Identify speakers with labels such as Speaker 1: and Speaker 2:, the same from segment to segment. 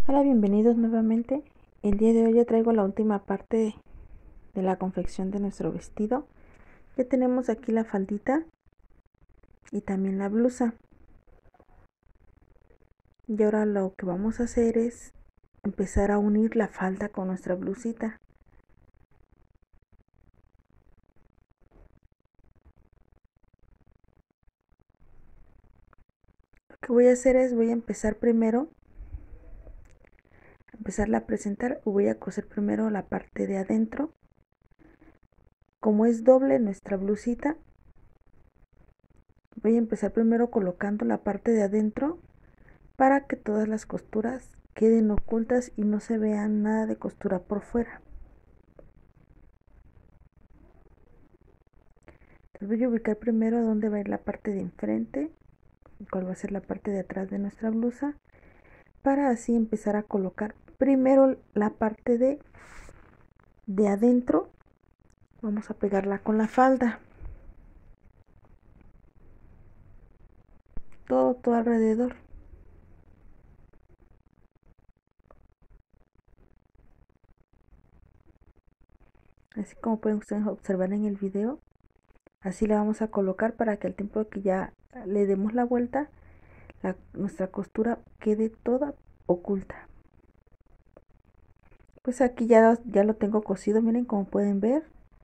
Speaker 1: Hola, bienvenidos nuevamente. El día de hoy ya traigo la última parte de la confección de nuestro vestido. Ya tenemos aquí la faldita y también la blusa. Y ahora lo que vamos a hacer es empezar a unir la falda con nuestra blusita. Lo que voy a hacer es voy a empezar primero empezarla a presentar. Voy a coser primero la parte de adentro. Como es doble nuestra blusita, voy a empezar primero colocando la parte de adentro para que todas las costuras queden ocultas y no se vea nada de costura por fuera. Entonces voy a ubicar primero dónde va a ir la parte de enfrente y cuál va a ser la parte de atrás de nuestra blusa, para así empezar a colocar primero la parte de adentro. Vamos a pegarla con la falda, todo alrededor. Así como pueden ustedes observar en el video, así la vamos a colocar para que al tiempo que ya le demos la vuelta, nuestra costura quede toda oculta. Pues aquí ya lo tengo cosido, miren como pueden ver.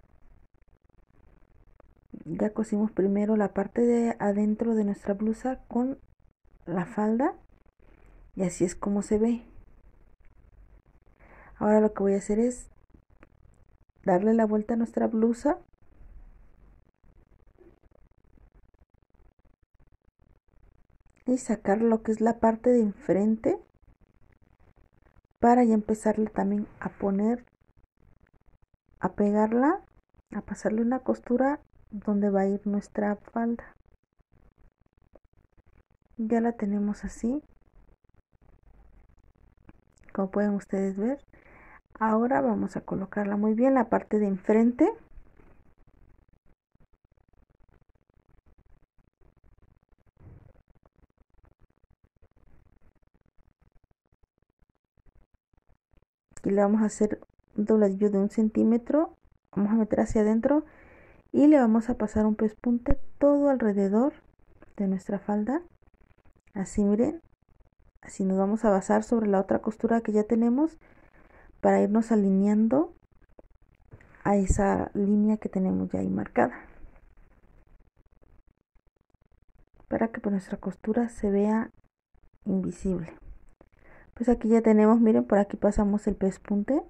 Speaker 1: Ya cosimos primero la parte de adentro de nuestra blusa con la falda y así es como se ve. Ahora lo que voy a hacer es darle la vuelta a nuestra blusa y sacar lo que es la parte de enfrente para ya empezarle también a poner, a pegarla, a pasarle una costura donde va a ir nuestra falda. Ya la tenemos así, como pueden ustedes ver. Ahora vamos a colocarla muy bien la parte de enfrente. Y le vamos a hacer un dobladillo de 1 centímetro. Vamos a meter hacia adentro y le vamos a pasar un pespunte todo alrededor de nuestra falda. Así miren, así nos vamos a basar sobre la otra costura que ya tenemos para irnos alineando a esa línea que tenemos ya ahí marcada, para que pues nuestra costura se vea invisible. Pues aquí ya tenemos, miren, por aquí pasamos el pespunte.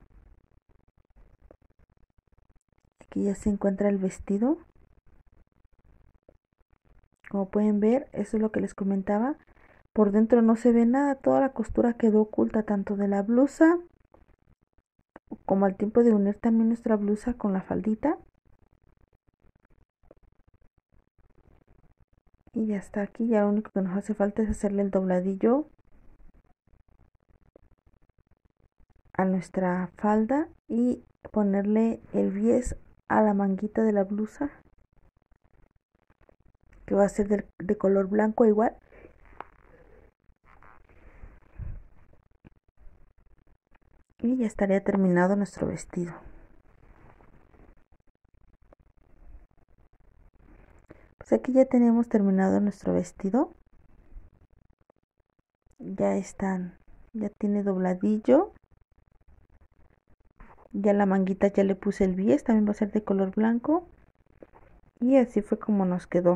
Speaker 1: Aquí ya se encuentra el vestido. Como pueden ver, eso es lo que les comentaba. Por dentro no se ve nada, toda la costura quedó oculta, tanto de la blusa como al tiempo de unir también nuestra blusa con la faldita. Y ya está aquí, ya lo único que nos hace falta es hacerle el dobladillo a nuestra falda y ponerle el bies a la manguita de la blusa, que va a ser de color blanco igual. Y ya estaría terminado nuestro vestido. Pues aquí ya tenemos terminado nuestro vestido. Ya están, ya tiene dobladillo. Ya la manguita ya le puse el bies, también va a ser de color blanco. Y así fue como nos quedó.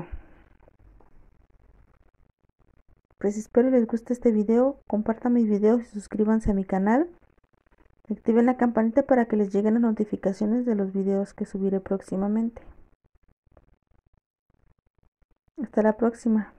Speaker 1: Pues espero les guste este video, compartan mis videos y suscríbanse a mi canal. Activen la campanita para que les lleguen las notificaciones de los videos que subiré próximamente. Hasta la próxima.